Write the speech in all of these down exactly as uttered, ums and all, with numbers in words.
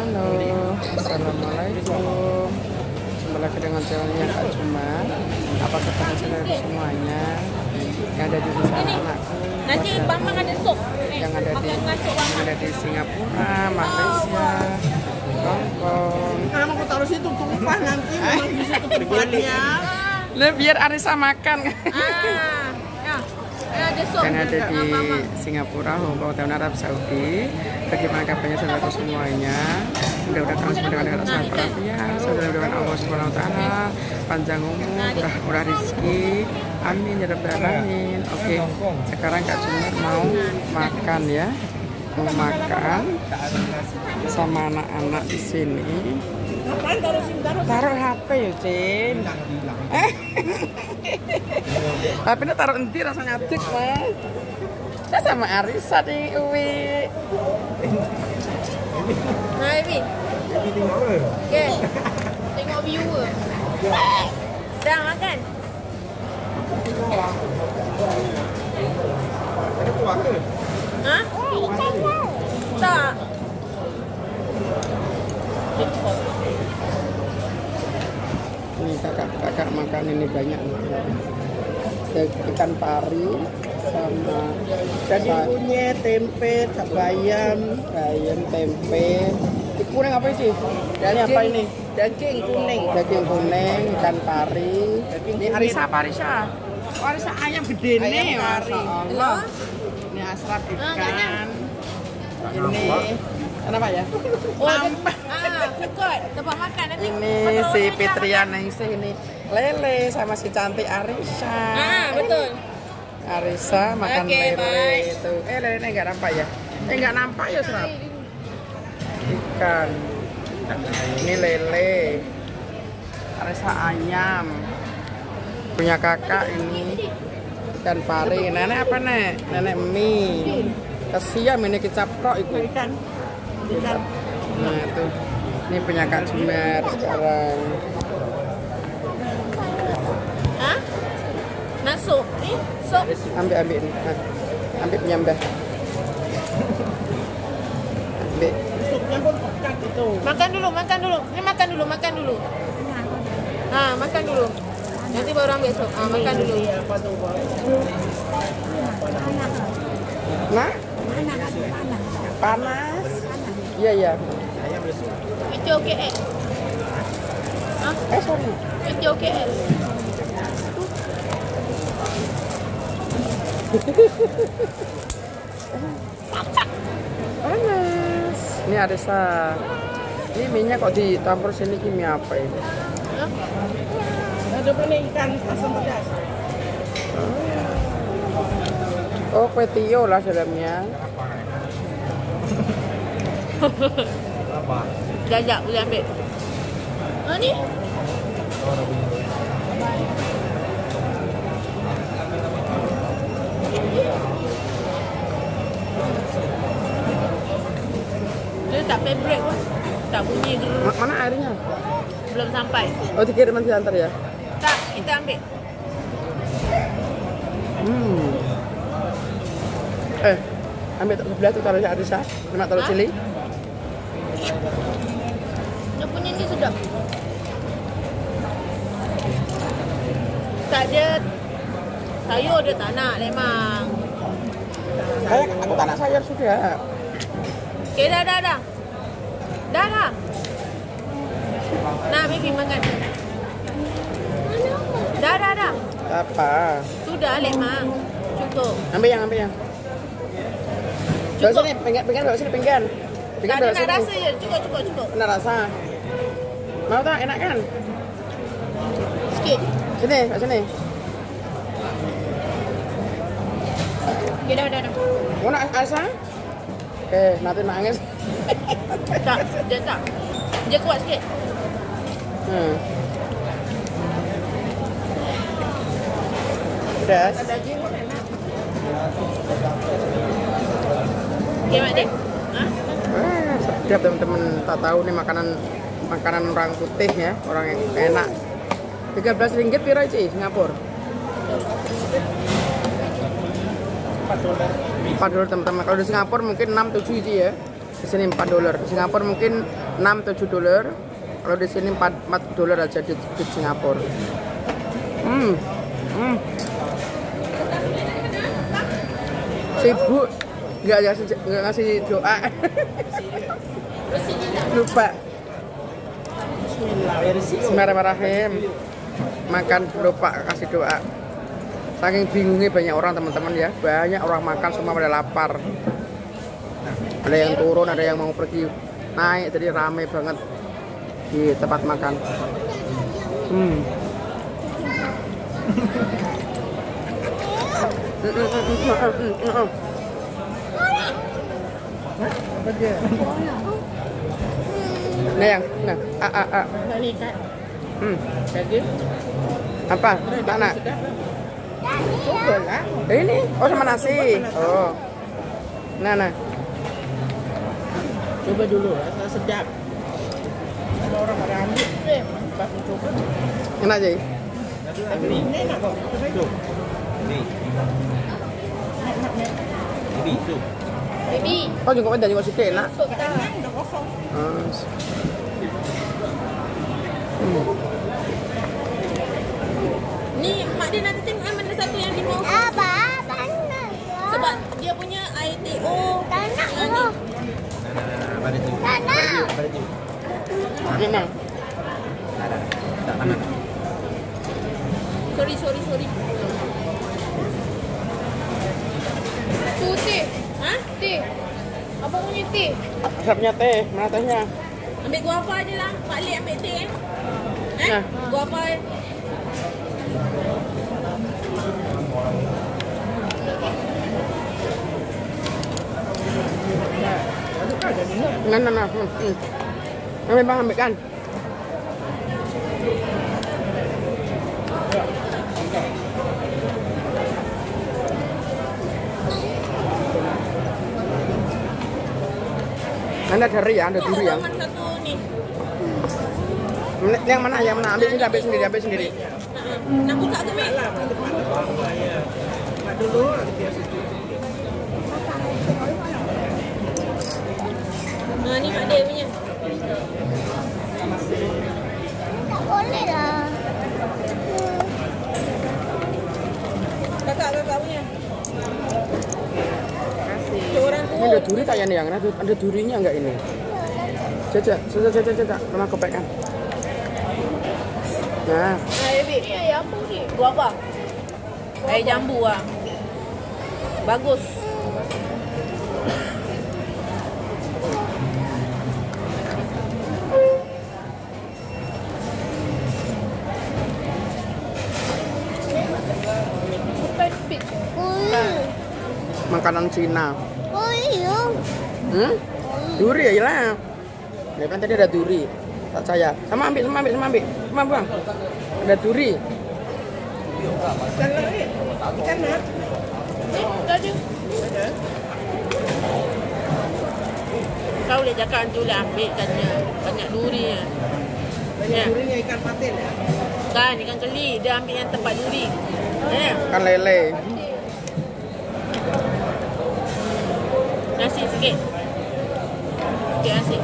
Halo, assalamualaikum. Jumpa lagi dengan channelnya Kak Juma. Apa kabar saudara semuanya yang ada di desa anakku? Nanti bang bang ada sup. Yang ada di yang ada di Singapura, Malaysia, Hongkong. Kalau aku taruh situ tumpah nanti memang di situ tempatnya. Lah biar Arisa makan. Ah, ya. Ada sup. Yang ada di Singapura, Hongkong, dan Arab Saudi. Bagaimana kabarnya saudara semuanya? Mudah-mudahan kalian semua dengan rasa walafiat, saudara dengan Allah Subhanahu Wa Taala, panjang umur, murah, murah rezeki, amin ya rabbal alamin. Oke, sekarang Kak Jumar mau makan ya, mau makan sama anak-anak di sini. Taruh H P ya, Cin. Eh, H P-nya taruh nanti rasanya adik, Mas. Saya sama Arisa nih, Uwi. Nah, Ebi. Oke. Tengok viewer. Dah makan. Hah? Tak. Ini kakak-kakak makan ini banyak. Ikan pari sama Daging kunyit, tempe, bayam, bayam, tempe. Ini kuning apa sih? Ini apa ini? daging kuning. Daging kuning, ikan pari. Ini kunyit. Arisa apa Arisa? Oh, Arisa ayam gede Ayam nih. kari. Masya Allah. Ini asrap ikan. Ini kenapa ya? Oh, ada. Ah, food tempat makan nanti. Ini si Fitrian Ningsih ini lele sama si cantik Arisa. Ah, betul. Arisa makan Oke, lele bye. itu. Eh, lele nggak nampak ya? Eh, nggak nampak ya, Serap. Ikan. Ini lele. Arisa ayam. Punya kakak ini ikan pari. Nenek apa, Nek? Nenek mie. Kesiam ini kecap kok itu. Ikan. Ikan. Nah, itu. Ini punya Kak Jumar sekarang. Hah? Nak sup? Ni sup. Ambil ambil ini. Nah, ambil punya Mbah. Ambil. Supnya pun pekat itu. Makan dulu, makan dulu. Ni makan dulu, makan dulu. Ah, makan dulu. Nanti baru ambil sup. Ah, makan dulu. Ini apa tuh, Bang? Nah, panas. Iya iya. Video K L. Ah, Eh sorry. video K L. Panas. Ini Arisa. Ini minyak kok ditampur sini kimi apa ini? Ah, Ada apa nih ikan asam pedas? Oh, kue tio lah dalamnya. Jajak boleh ambil. Ah, ni. Dia tak favorite pun. Tak bunyi dulu. Ma- Mana airnya? Belum sampai. Oh, dikirim nanti antar ya. Tak, kita ambil. Hmm. Eh, ambil tak sebelah tu taruh si Arisa. Nak taruh Hah? cili. Dia punya ni sedap. Tak ada sayur dia tak nak lemang. Saya aku tak nak sayur sudah. Okay, dah, dah, dah. Dah, dah. Nah, baby makan. Dah, dah, dah. Apa? Sudah lemang. Cukup. Ambil yang, ambil yang. Bawa Cukup. sini, pinggan, pinggan, bawa sini, pinggan. Pinggan Tak ada bawa nak sini. rasa je. Cukup, cukup, cukup. Benar rasa. Mau tak? Enak kan? Sikit. Sini, bawa sini. Okay, dah, dah, dah. Mau nak Arisa? Oke, nanti nangis. Tak, dia tak. Dia kuat sikit. Hmm. Pedas. Daging pun enak. Okay, Mak Dek. Ha? Ah, sedap teman-teman. Tak tahu nih makanan makanan orang putih ya, orang yang enak. tiga belas ringgit pira Ci, Singapura? empat dolar teman-teman. Kalau di Singapura mungkin enam tujuh Ci ya. Di sini empat dolar. Di Singapura mungkin enam tujuh dolar. Kalau di sini empat dolar aja di, di Singapura. Hmm. Hmm. Sibuk nggak ngasih nggak ngasih doa. Lupa. Bismillahirrahmanirrahim. Makan lupa kasih doa. Saking bingungnya banyak orang teman-teman ya. Banyak orang makan semua pada lapar. Ada yang turun, ada yang mau pergi naik, jadi rame banget di tempat makan. Hmm. Nah yang, nah, a a a. Hmm. Apa? Mana? Ini, oh sama nasi. Oh. Nah, nah. Coba dulu, rasa sedap. Kalau orang pada ambil, eh, pas coba. Enak aja. Ini enak kok. Tuh. Ini. Ini tuh. Baby. Oh, juga ada juga situ enak. Masuk dah. Udah kosong. Hmm. Hmm. Ni mak dia nanti tengok eh, mana satu yang di mau. Apa? Tanah. Sebab dia punya I T O. Tanah. Yang ni. Pada tu. Tanah. Pada tu. Enak. Ada. Tak mana. Sorry, sorry, sorry. Tu teh. Ha? Teh. Apa punya teh? Saya punya teh, mana tehnya? Ambil gua apa je lah. Pak Lek ambil teh eh. Eh? Nah. Gua apa eh? Nah, nah, nah. Hmm. Hmm. Ambil bang, ambil kan. Anda dari ya, ada duri ya. Jangan satu ni. Yang mana? Yang mana? Ambil sendiri, ambil sendiri, ambil sendiri. Nak buka ke Mek? Mak dulu, nanti biasa tu. Ha, ni mak dia punya. Tak boleh lah. Kakak-kakak punya. Dia orang Ini tua. ada duri tak ya nih yang? Ada, ada durinya enggak ini? Caca, caca, caca, caca, pernah kepekkan. Nah, Ha, baby. Ni air apa ni? Gua apa? Air jambu ah. Bagus. Kuih. makanan Cina. Kuih. Hmm? Duri ya lah. Ya kan tadi ada duri. Tak saya. Sama ambil, sama ambil, sama ambil. Sama buang. Ada duri. Ikan lagi. Ikan nak. Eh, dah ada. Ada. Kau boleh cakap tu lah ambil ikannya. Banyak duri ya. Banyak durinya ikan patin ya. Kan ikan keli. Dia ambil yang tempat duri. Ya. Kan lele. Nasi sikit. Sikit nasi.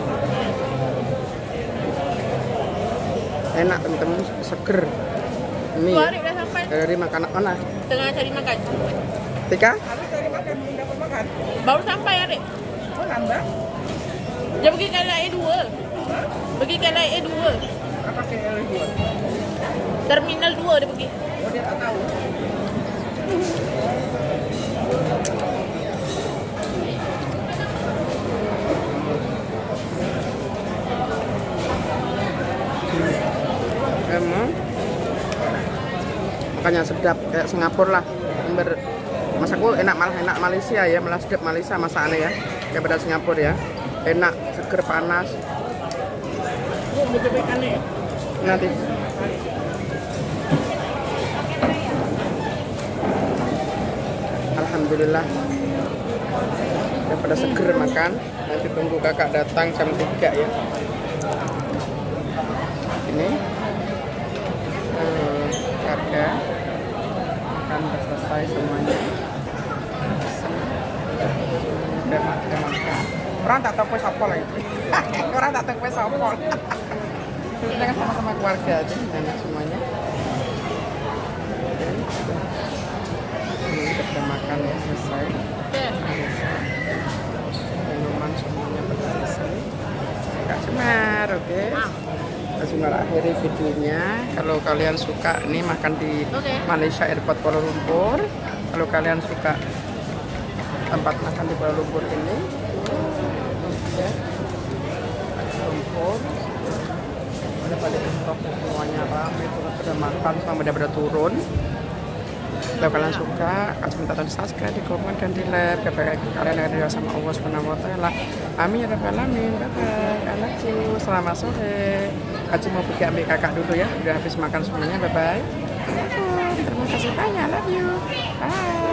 Enak teman-teman, seger. Ini Dua hari dah sampai. dari makanan mana? Tengah cari makan. Tika? Habis tadi makan, belum dapat makan. Baru sampai Adik. Oh, nambah. Dia pergi ke L A dua. Pergi ke L A dua. Apa ke L dua? Terminal dua dia pergi. Oh, dia tak tahu. Emang makanya sedap kayak Singapura lah. Ber masakku enak, malah enak Malaysia ya, malah sedap Malaysia masakannya ya daripada Singapura ya. Enak, seger, panas. Oh, mau coba ikannya ya? Nanti alhamdulillah daripada seger makan. Nanti tunggu kakak datang jam tiga ya. Ini hmm, harga akan selesai semuanya. Udah makan, udah makan. Orang tak tahu kue sopo lagi. Orang tak tahu kue sopo. Kita kan sama-sama keluarga aja, enak semuanya. Ini kita makan ya, selesai. Minuman semuanya berhasil. Kak Semar, oke. Kak Semar akhiri videonya. Kalau kalian suka nih makan di Oke. Malaysia Airport Kuala Lumpur. Kalau kalian suka tempat makan di Kuala Lumpur ini, ya, Lumpur. Ada pada TikTok semuanya ramai itu pada makan sama pada turun. Kalau kalian suka, kasih minta di subscribe, di komen dan di like. Supaya kalian akan diri sama Allah Subhanahu Wa Taala. Amin ya rabbal alamin. Bye bye. I love you. Selamat sore. Kasih mau pergi ambil kakak dulu ya. Udah habis makan semuanya. Bye bye. Terima kasih banyak. I love you. Bye.